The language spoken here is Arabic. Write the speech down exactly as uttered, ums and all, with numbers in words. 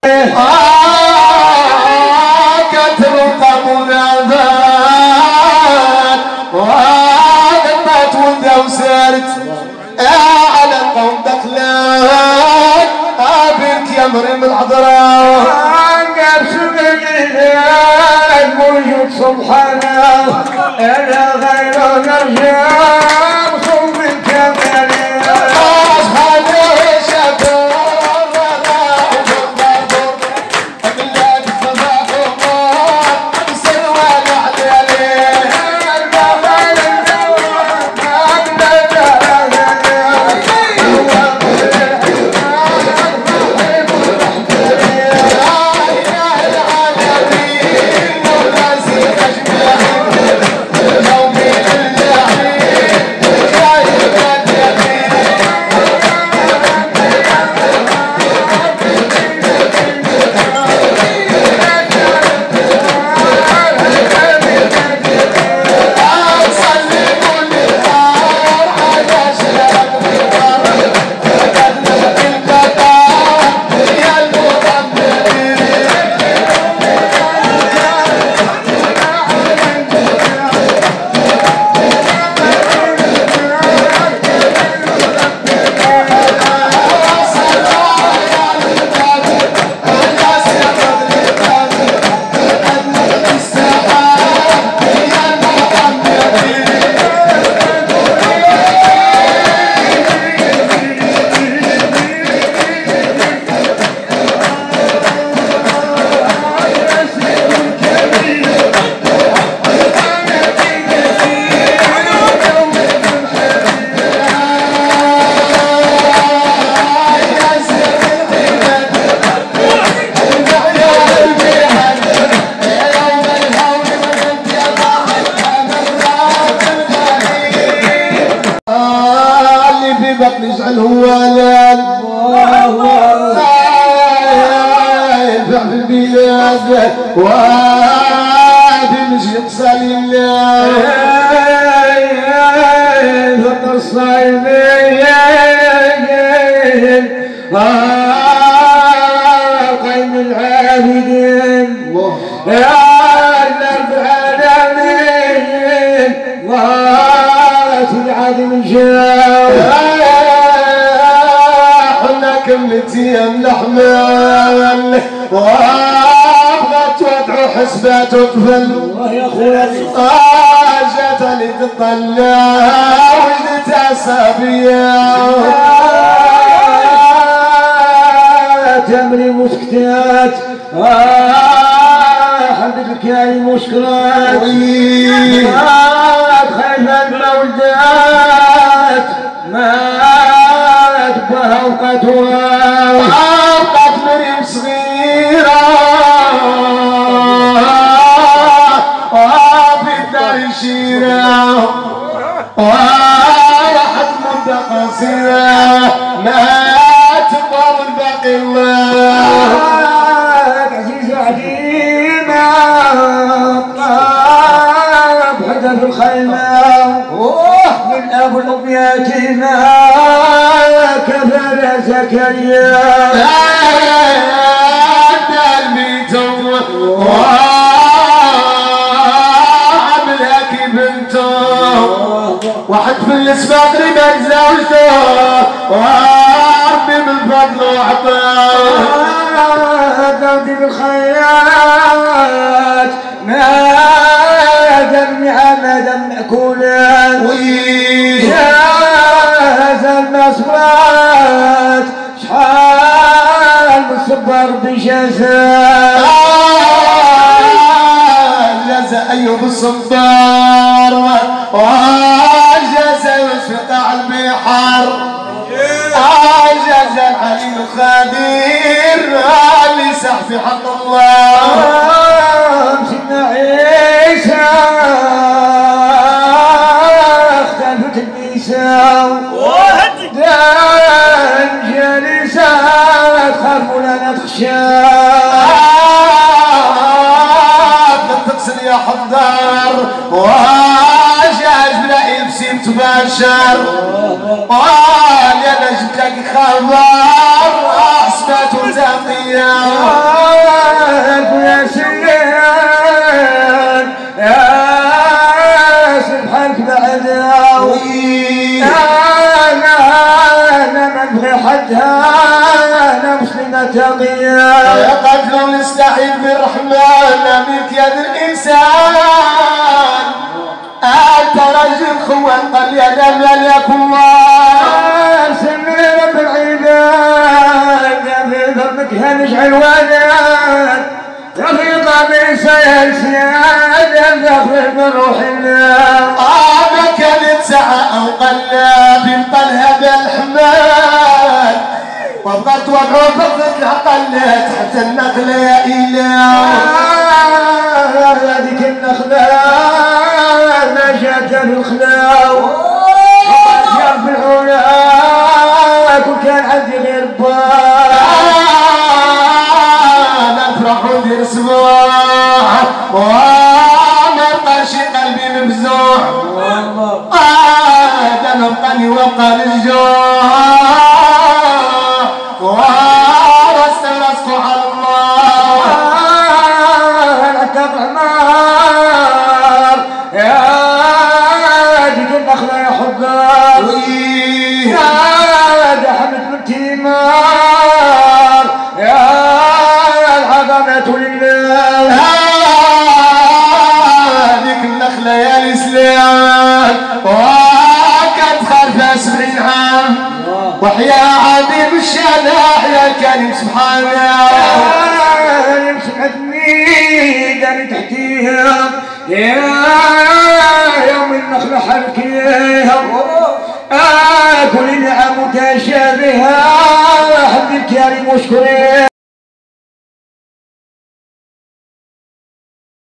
كترقى منادات وقطعت ولده وسارت على القوم دخلات ابيك يا مريم العذراء قبل موجود سبحانه انا غير نرجع صوب الكمال نجعل هو لال ينفع في البلاد وادي مش يقصى لله فطر الصايمين قيم العابدين يا رب العالمين واسي العظيم الجاه كملتي ملحمل وابغى تودعوا حسبة تطفل يا اخويا جاتني تطلع وجدت عصابية تمري مسكتات حمد لك يا المشكلات خايف المولدات ما بها وقتها وقت مريم صغيرة وفي الدار شيرة وراحت مدة قصيرة ما تقوم الباقي الله عزيز عديمة طاب هدف الخيمة من أبو الأم يتيمة كفر زكريا قلبي وعملك بنته واحد في الاسباق ربك زوجته وربي بالفضل وعطاه قلبي بالخيرات ما دمع ما دمع كولات ويجاز النصرات شحال مصبر بجزاء جزاء ايوب الصبار وجزاء يشفق على البحر جزاء علي الخدير اللي سح في حق الله سيدنا عيسى اختلفت النساء دان جالسات خافوا لا نخشى تغسل يا حضار وجاز بلا يبسم تباشر قال يا نجمتك خبر احسبت وزقي يا سيان يا سبحانك بعداوي انا انا ما ابغي حدها انا مسلمه تقيه يا قتل نستعيذ بالرحمن منك يا ذا الانسان انت رجل خوان قل يا دم يكن الله سمي رب العباد يا في ذنبك هنجعل ولد يا في قميص يا سياد يا ذخر روح الله انا كانت ساعه او قلب ينطلها بالحمال وبغت وضعه فضلك قلت حتى النخله يا اله هذيك النخله ما جات الخلاو جاب العلا كل كان عندي غير بال انا افرح وندير سبوع وانا بقاشي قلبي مفزوع هذا نبقاني وابقى للجوع ورست راسكو على الله انا تطعمار يا ديك النخله يا حباب يا دحمت من تيمار يا العظمه لله هذيك النخله يا الاسلام وكانت خالفه سبعين عام وحيا عظيم الشان يا الكريم سبحانه سمعتني داري تحتيها يا يوم النخله حركيها كل نعم متشابهه حمد الكريم واشكري